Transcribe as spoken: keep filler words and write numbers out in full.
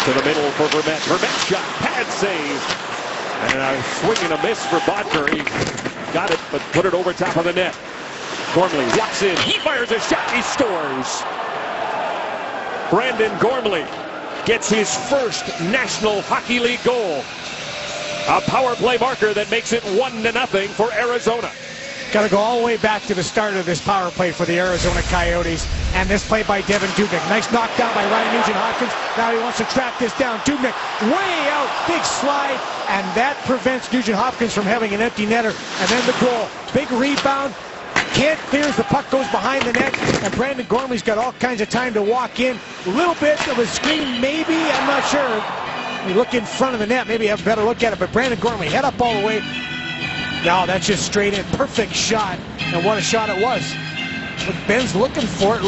To the middle for Vermette. Vermette shot. Pad save. And a swing and a miss for Bodker. He got it, but put it over top of the net. Gormley walks in. He fires a shot. He scores. Brandon Gormley gets his first National Hockey League goal. A power play marker that makes it one to nothing for Arizona. Got to go all the way back to the start of this power play for the Arizona Coyotes. And this play by Devin Dubnyk. Nice knockdown by Ryan Nugent-Hopkins. Now he wants to track this down. Dubnyk way out. Big slide. And that prevents Nugent-Hopkins from having an empty netter. And then the goal. Big rebound. Can't clear as the puck goes behind the net. And Brandon Gormley's got all kinds of time to walk in. A little bit of a screen maybe. I'm not sure. You look in front of the net. Maybe have a better look at it. But Brandon Gormley head up all the way. No, that's just straight in. Perfect shot. And what a shot it was. But Ben's looking for it.